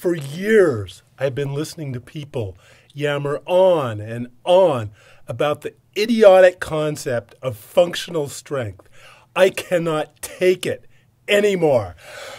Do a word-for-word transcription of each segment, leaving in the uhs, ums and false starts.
For years, I've been listening to people yammer on and on about the idiotic concept of functional strength. I cannot take it anymore.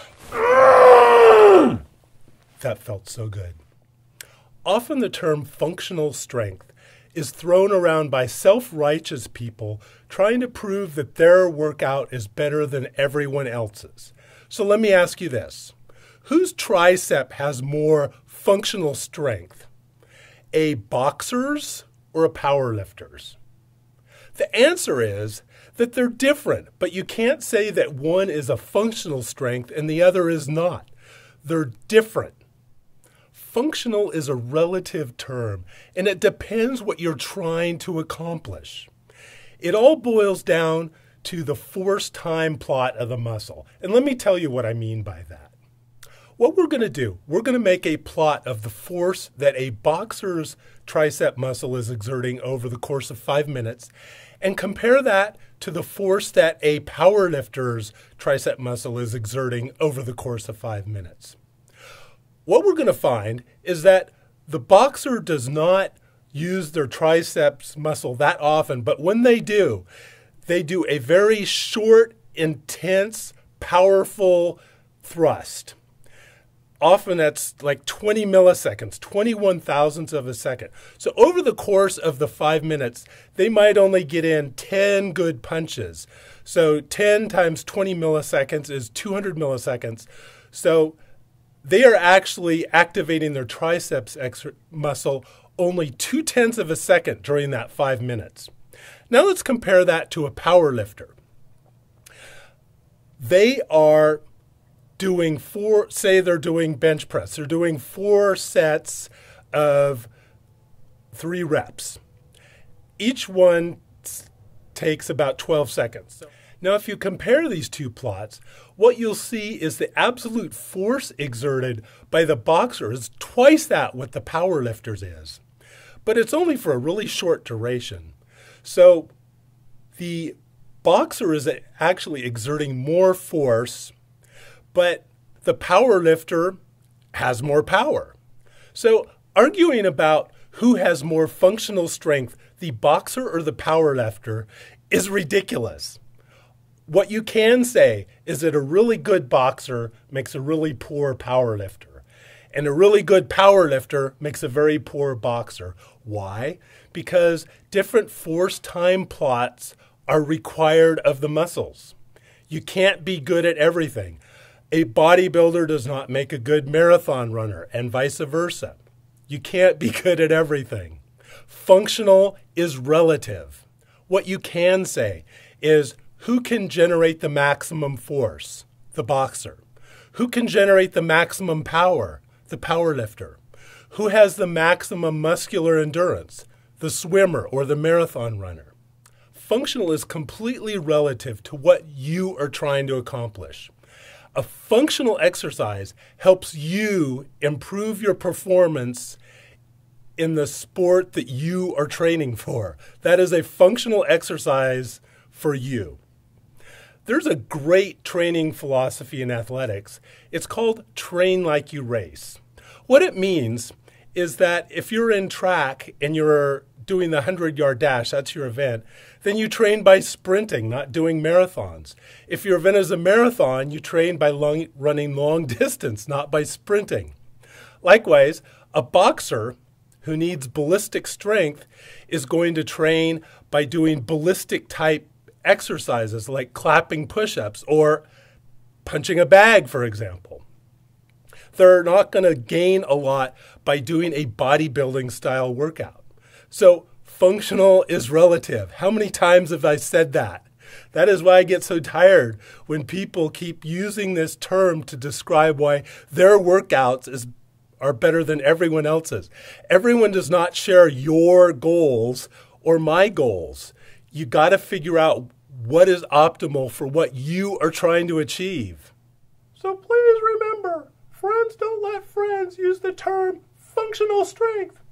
That felt so good. Often the term functional strength is thrown around by self-righteous people trying to prove that their workout is better than everyone else's. So let me ask you this. Whose tricep has more functional strength? A boxer's or a powerlifter's? The answer is that they're different, but you can't say that one is a functional strength and the other is not. They're different. Functional is a relative term, and it depends what you're trying to accomplish. It all boils down to the force time plot of the muscle. And let me tell you what I mean by that. What we're going to do, we're going to make a plot of the force that a boxer's tricep muscle is exerting over the course of five minutes and compare that to the force that a powerlifter's tricep muscle is exerting over the course of five minutes. What we're going to find is that the boxer does not use their triceps muscle that often, but when they do, they do a very short, intense, powerful thrust. Often that's like twenty milliseconds, twenty-one thousandths of a second. So over the course of the five minutes, they might only get in ten good punches. So ten times twenty milliseconds is two hundred milliseconds. So they are actually activating their triceps muscle only two-tenths of a second during that five minutes. Now let's compare that to a power lifter. They are doing four, say they're doing bench press. They're doing four sets of three reps. Each one takes about twelve seconds. Now, if you compare these two plots, what you'll see is the absolute force exerted by the boxer is twice that what the power lifter's is. But it's only for a really short duration. So the boxer is actually exerting more force, but the power lifter has more power. So arguing about who has more functional strength, the boxer or the power lifter, is ridiculous. What you can say is that a really good boxer makes a really poor power lifter, and a really good power lifter makes a very poor boxer. Why? Because different force time plots are required of the muscles. You can't be good at everything. A bodybuilder does not make a good marathon runner, and vice versa. You can't be good at everything. Functional is relative. What you can say is who can generate the maximum force? The boxer. Who can generate the maximum power? The power lifter. Who has the maximum muscular endurance? The swimmer or the marathon runner. Functional is completely relative to what you are trying to accomplish. A functional exercise helps you improve your performance in the sport that you are training for. That is a functional exercise for you. There's a great training philosophy in athletics. It's called train like you race. What it means is that if you're in track and you're doing the hundred-yard dash, that's your event, then you train by sprinting, not doing marathons. If your event is a marathon, you train by long, running long distance, not by sprinting. Likewise, a boxer who needs ballistic strength is going to train by doing ballistic type exercises like clapping push-ups or punching a bag, for example. They're not going to gain a lot by doing a bodybuilding style workout. So functional is relative. How many times have I said that? That is why I get so tired when people keep using this term to describe why their workouts is, are better than everyone else's. Everyone does not share your goals or my goals. You got to figure out what is optimal for what you are trying to achieve. So please remember, friends don't let friends use the term functional strength.